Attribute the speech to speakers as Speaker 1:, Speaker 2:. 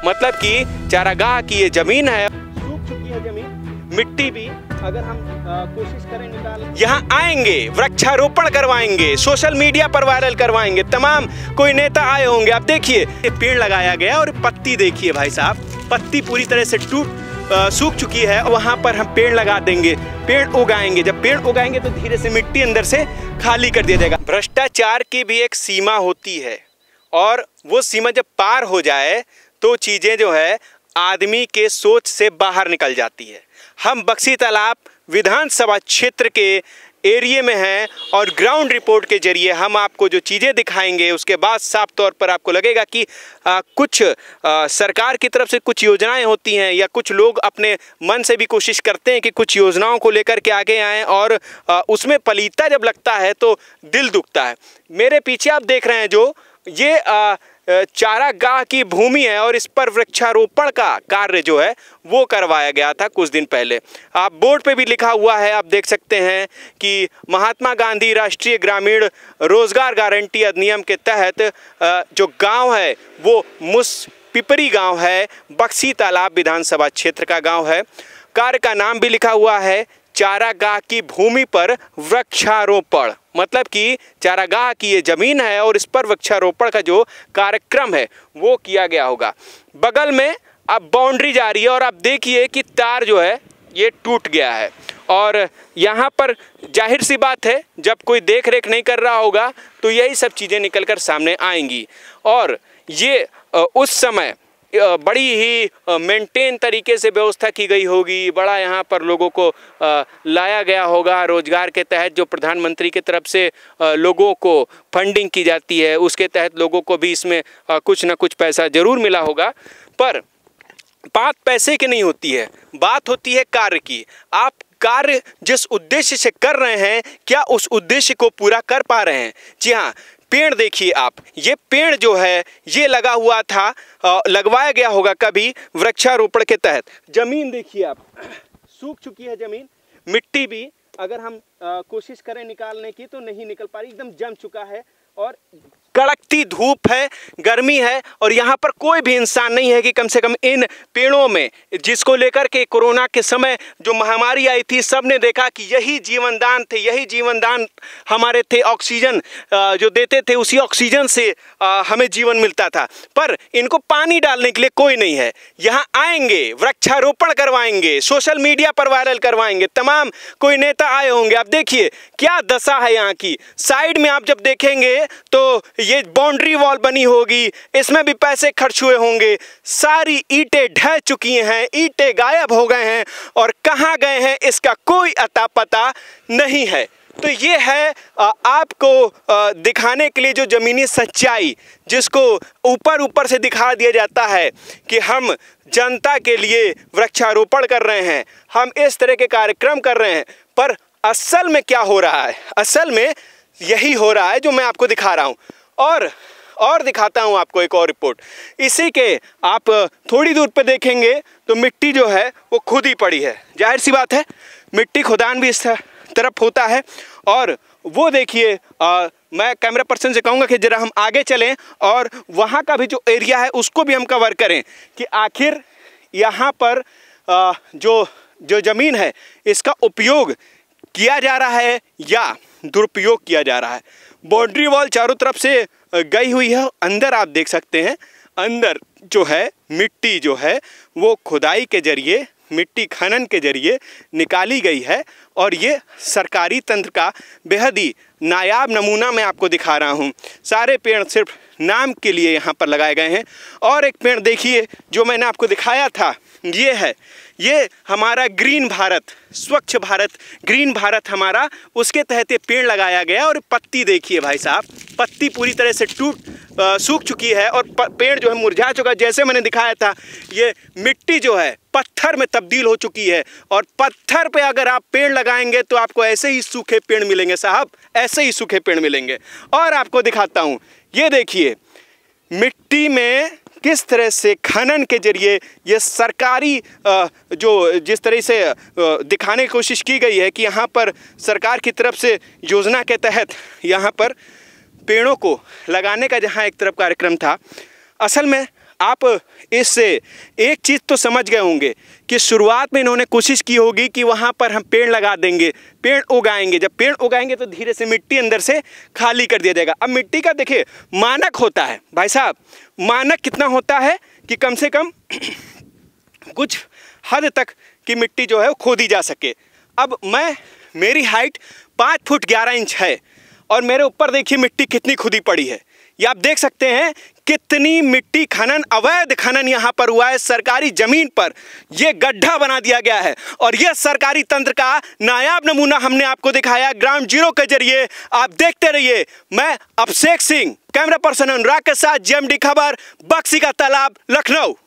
Speaker 1: मतलब कि चारागाह की ये जमीन है, सूख चुकी है जमीन, मिट्टी भी अगर हम कोशिश करें निकाल, यहाँ आएंगे, वृक्षारोपण करवाएंगे, सोशल मीडिया पर वायरल करवाएंगे, तमाम कोई नेता आए होंगे। आप देखिए ये पेड़ लगाया गया और पत्ती देखिए भाई साहब, पत्ती पूरी तरह से सूख चुकी है। वहाँ पर हम पेड़ लगा देंगे, पेड़ उगाएंगे। जब पेड़ उगाएंगे तो धीरे से मिट्टी अंदर से खाली कर दिया जाएगा। भ्रष्टाचार की भी एक सीमा होती है और वो सीमा जब पार हो जाए तो चीज़ें जो है आदमी के सोच से बाहर निकल जाती है। हम बक्सी तालाब विधानसभा क्षेत्र के एरिया में हैं और ग्राउंड रिपोर्ट के जरिए हम आपको जो चीज़ें दिखाएंगे उसके बाद साफ तौर पर आपको लगेगा कि कुछ सरकार की तरफ से कुछ योजनाएं होती हैं या कुछ लोग अपने मन से भी कोशिश करते हैं कि कुछ योजनाओं को लेकर के आगे आएँ और उसमें पलीता जब लगता है तो दिल दुखता है। मेरे पीछे आप देख रहे हैं जो ये चारागाह की भूमि है और इस पर वृक्षारोपण का कार्य जो है वो करवाया गया था कुछ दिन पहले। आप बोर्ड पे भी लिखा हुआ है, आप देख सकते हैं कि महात्मा गांधी राष्ट्रीय ग्रामीण रोजगार गारंटी अधिनियम के तहत जो गांव है वो मुसपिपरी गांव है, बक्सी तालाब विधानसभा क्षेत्र का गांव है। कार्य का नाम भी लिखा हुआ है चारागाह की भूमि पर वृक्षारोपण, मतलब कि चारागाह की ये जमीन है और इस पर वृक्षारोपण का जो कार्यक्रम है वो किया गया होगा। बगल में अब बाउंड्री जा रही है और आप देखिए कि तार जो है ये टूट गया है और यहाँ पर जाहिर सी बात है जब कोई देख रेख नहीं कर रहा होगा तो यही सब चीज़ें निकल कर सामने आएंगी और ये उस समय बड़ी ही मेंटेन तरीके से व्यवस्था की गई होगी। बड़ा यहाँ पर लोगों को लाया गया होगा रोजगार के तहत, जो प्रधानमंत्री की तरफ से लोगों को फंडिंग की जाती है उसके तहत लोगों को भी इसमें कुछ ना कुछ पैसा ज़रूर मिला होगा। पर बात पैसे की नहीं होती है, बात होती है कार्य की। आप कार्य जिस उद्देश्य से कर रहे हैं क्या उस उद्देश्य को पूरा कर पा रहे हैं। जी हाँ, पेड़ देखिए आप, ये पेड़ जो है ये लगा हुआ था, लगवाया गया होगा कभी वृक्षारोपण के तहत। जमीन देखिए आप, सूख चुकी है जमीन, मिट्टी भी अगर हम कोशिश करें निकालने की तो नहीं निकल पा रही, एकदम जम चुका है और कड़कती धूप है, गर्मी है और यहाँ पर कोई भी इंसान नहीं है कि कम से कम इन पेड़ों में, जिसको लेकर के कोरोना के समय जो महामारी आई थी सब ने देखा कि यही जीवनदान थे, यही जीवनदान हमारे थे, ऑक्सीजन जो देते थे उसी ऑक्सीजन से हमें जीवन मिलता था। पर इनको पानी डालने के लिए कोई नहीं है। यहाँ आएंगे, वृक्षारोपण करवाएंगे, सोशल मीडिया पर वायरल करवाएंगे, तमाम कोई नेता आए होंगे। आप देखिए क्या दशा है यहाँ की। साइड में आप जब देखेंगे तो ये बाउंड्री वॉल बनी होगी, इसमें भी पैसे खर्च हुए होंगे, सारी ईंटें ढह चुकी हैं, ईंटें गायब हो गए हैं और कहाँ गए हैं इसका कोई अता पता नहीं है। तो ये है आपको दिखाने के लिए जो ज़मीनी सच्चाई, जिसको ऊपर ऊपर से दिखा दिया जाता है कि हम जनता के लिए वृक्षारोपण कर रहे हैं, हम इस तरह के कार्यक्रम कर रहे हैं। पर असल में क्या हो रहा है, असल में यही हो रहा है जो मैं आपको दिखा रहा हूँ। और दिखाता हूँ आपको एक और रिपोर्ट। इसी के आप थोड़ी दूर पे देखेंगे तो मिट्टी जो है वो खुद ही पड़ी है। जाहिर सी बात है मिट्टी खुदान भी इस तरफ होता है। और वो देखिए, मैं कैमरा पर्सन से कहूँगा कि ज़रा हम आगे चलें और वहाँ का भी जो एरिया है उसको भी हम कवर करें कि आखिर यहाँ पर जो ज़मीन है इसका उपयोग किया जा रहा है या दुरुपयोग किया जा रहा है। बाउंड्री वॉल चारों तरफ से गई हुई है। अंदर आप देख सकते हैं, अंदर जो है मिट्टी जो है वो खुदाई के जरिए, मिट्टी खनन के जरिए निकाली गई है और ये सरकारी तंत्र का बेहद ही नायाब नमूना मैं आपको दिखा रहा हूँ। सारे पेड़ सिर्फ नाम के लिए यहाँ पर लगाए गए हैं। और एक पेड़ देखिए जो मैंने आपको दिखाया था, ये है, ये हमारा ग्रीन भारत, स्वच्छ भारत, ग्रीन भारत हमारा, उसके तहत ये पेड़ लगाया गया। और पत्ती देखिए भाई साहब, पत्ती पूरी तरह से सूख चुकी है और पेड़ जो है मुरझा चुका है। जैसे मैंने दिखाया था ये मिट्टी जो है पत्थर में तब्दील हो चुकी है और पत्थर पे अगर आप पेड़ लगाएंगे तो आपको ऐसे ही सूखे पेड़ मिलेंगे साहब, ऐसे ही सूखे पेड़ मिलेंगे। और आपको दिखाता हूँ, ये देखिए मिट्टी में किस तरह से खनन के जरिए ये सरकारी जो जिस तरह से दिखाने की कोशिश की गई है कि यहाँ पर सरकार की तरफ से योजना के तहत यहाँ पर पेड़ों को लगाने का जहाँ एक तरफ कार्यक्रम था, असल में आप इससे एक चीज़ तो समझ गए होंगे कि शुरुआत में इन्होंने कोशिश की होगी कि वहाँ पर हम पेड़ लगा देंगे, पेड़ उगाएंगे। जब पेड़ उगाएंगे तो धीरे से मिट्टी अंदर से खाली कर दिया जाएगा। अब मिट्टी का देखिए मानक होता है भाई साहब, मानक कितना होता है कि कम से कम कुछ हद तक की मिट्टी जो है वो खोदी जा सके। अब मेरी हाइट 5 फुट 11 इंच है और मेरे ऊपर देखिए मिट्टी कितनी खुदी पड़ी है। ये आप देख सकते हैं कितनी मिट्टी खनन, अवैध खनन यहाँ पर हुआ है। सरकारी जमीन पर ये गड्ढा बना दिया गया है और यह सरकारी तंत्र का नायाब नमूना हमने आपको दिखाया ग्राउंड जीरो के जरिए। आप देखते रहिए। मैं अभिषेक सिंह, कैमरा पर्सन अनुराग के साथ, GMD खबर, बक्सी का तालाब, लखनऊ।